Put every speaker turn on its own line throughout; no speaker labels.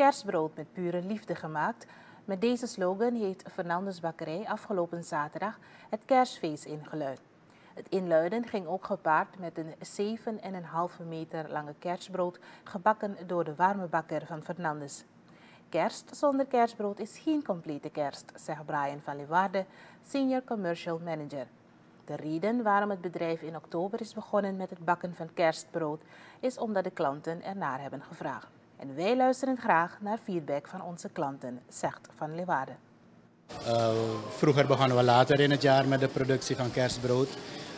Kerstbrood met pure liefde gemaakt. Met deze slogan heeft Fernandes Bakkerij afgelopen zaterdag het kerstfeest ingeluid. Het inluiden ging ook gepaard met een 7,5 meter lange kerstbrood gebakken door de warme bakker van Fernandes. Kerst zonder kerstbrood is geen complete kerst, zegt Brian van Leeuwarden, Senior Commercial Manager. De reden waarom het bedrijf in oktober is begonnen met het bakken van kerstbrood is omdat de klanten ernaar hebben gevraagd. En wij luisteren graag naar feedback van onze klanten, zegt Van Leeuwarden.
Vroeger begonnen we later in het jaar met de productie van kerstbrood.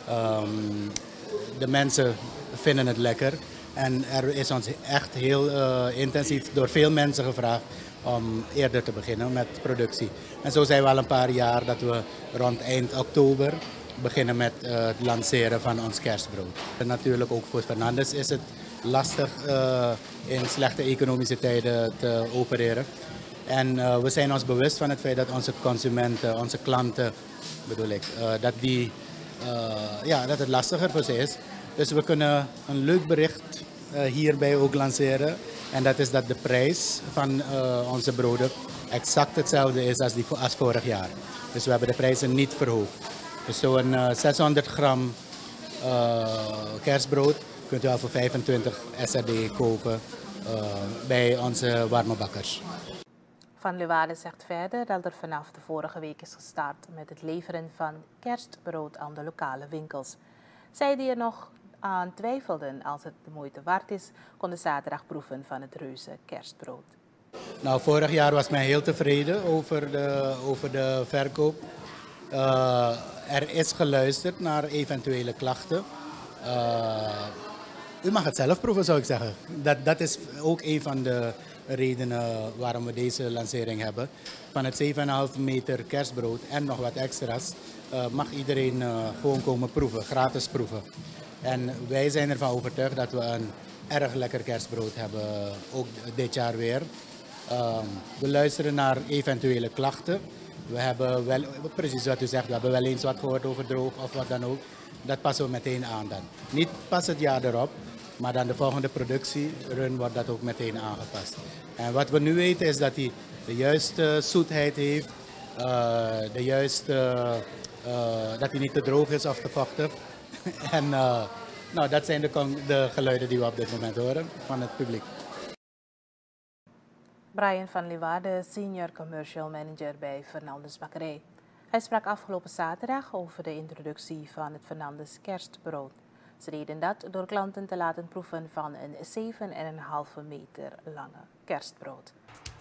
De mensen vinden het lekker en er is ons echt heel intensief door veel mensen gevraagd om eerder te beginnen met productie. En zo zijn we al een paar jaar dat we rond eind oktober beginnen met het lanceren van ons kerstbrood. En natuurlijk ook voor Fernandes is het lastig in slechte economische tijden te opereren. En we zijn ons bewust van het feit dat onze consumenten, onze klanten bedoel ik, dat het lastiger voor ze is. Dus we kunnen een leuk bericht hierbij ook lanceren. En dat is dat de prijs van onze broden exact hetzelfde is als vorig jaar. Dus we hebben de prijzen niet verhoogd. Dus zo'n 600 gram kerstbrood kunt u al voor 25 SRD kopen bij onze warme bakkers.
Van Leeuwarden zegt verder dat er vanaf de vorige week is gestart met het leveren van kerstbrood aan de lokale winkels. Zij die er nog aan twijfelden als het de moeite waard is, konden zaterdag proeven van het reuze kerstbrood.
Nou, vorig jaar was men heel tevreden over de verkoop. Er is geluisterd naar eventuele klachten. U mag het zelf proeven, zou ik zeggen. Dat is ook een van de redenen waarom we deze lancering hebben. Van het 7,5 meter kerstbrood en nog wat extra's mag iedereen gewoon komen proeven, gratis proeven. En wij zijn ervan overtuigd dat we een erg lekker kerstbrood hebben, ook dit jaar weer. We luisteren naar eventuele klachten. We hebben wel, precies wat u zegt, we hebben wel eens wat gehoord over droog of wat dan ook. Dat passen we meteen aan dan. Niet pas het jaar erop, maar dan de volgende productierun wordt dat ook meteen aangepast. En wat we nu weten is dat hij de juiste zoetheid heeft, dat hij niet te droog is of te vochtig. En dat zijn de geluiden die we op dit moment horen van het publiek.
Brian van Leeuwarden, Senior Commercial Manager bij Fernandes Bakkerij. Hij sprak afgelopen zaterdag over de introductie van het Fernandes kerstbrood. Ze deden dat door klanten te laten proeven van een 7,5 meter lange kerstbrood.